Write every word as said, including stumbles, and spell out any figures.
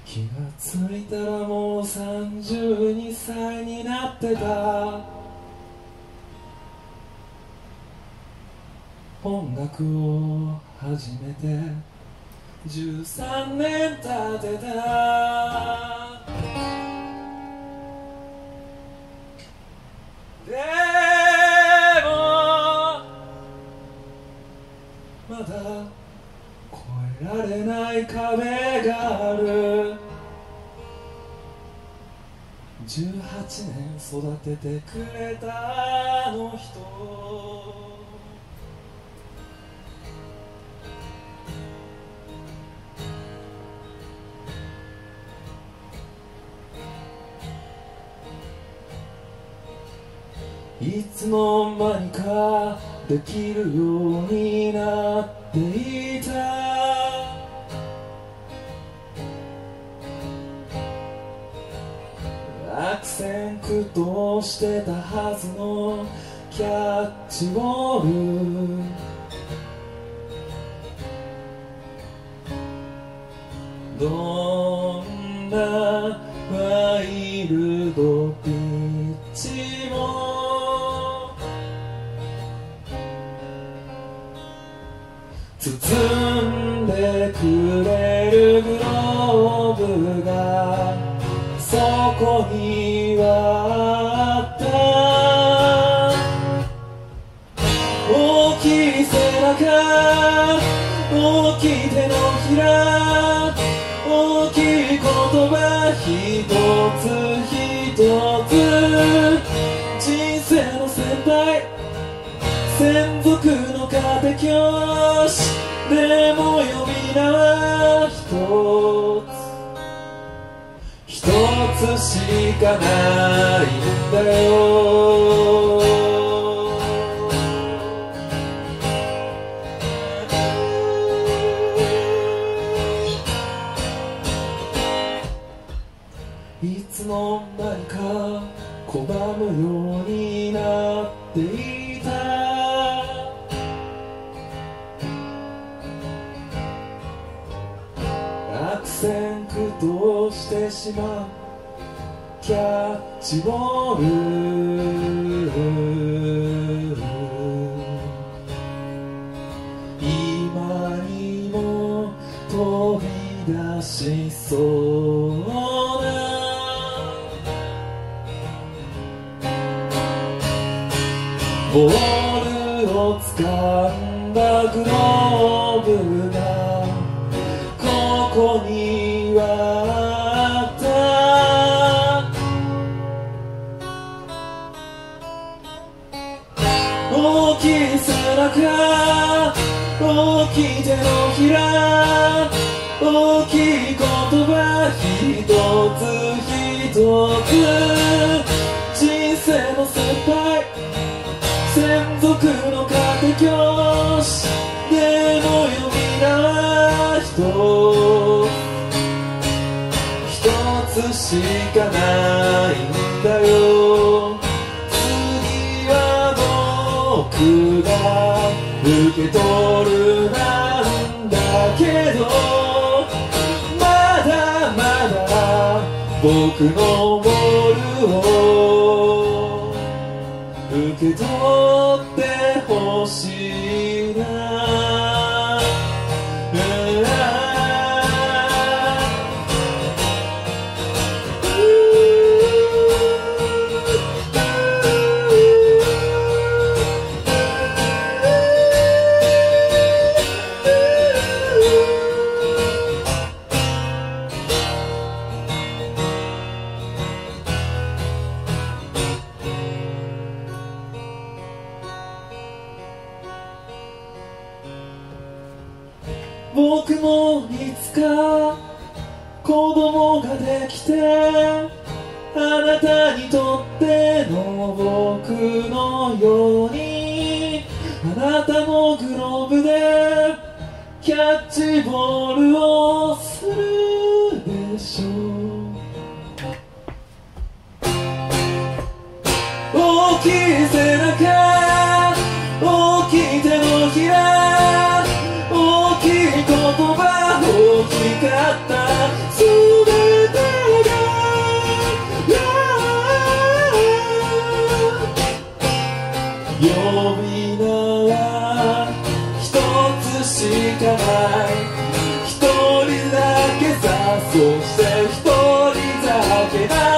気がついたらもうさんじゅうにさいになってた。音楽を始めてじゅうさんねん経ってた。でもまだ越えられない壁がある。じゅうはちねん育ててくれたあの人、いつの間にかできるようになっていた。悪戦苦闘してたはずのキャッチボール、どんなワイルドピッチも包んでくれるグローブがそこにはあった。大きい背中、大きい手のひら、大きい言葉一つ一つ、人生の先輩、専属の家庭教師、でも呼び名は一つ一つしかないんだよ。いつの間にか拒むようになっていた。悪戦苦闘してしまうキャッチボール、今にも飛び出しそうなボールを掴んだグローブがここにはあった。大きい背中、大きい手のひら、大きい言葉一つ一つ、人生の先輩、専属の家庭教師、でも呼び名は一つ一つしかないんだよ。次は僕が受け取るなんだけど、まだまだ僕のボールを受け取ってほしいな。僕もいつか子供ができて、あなたにとっての僕のように、あなたのグローブでキャッチボールをするでしょう。大きい背中、大きい手のひら、大きい言葉、大きかった全だけだ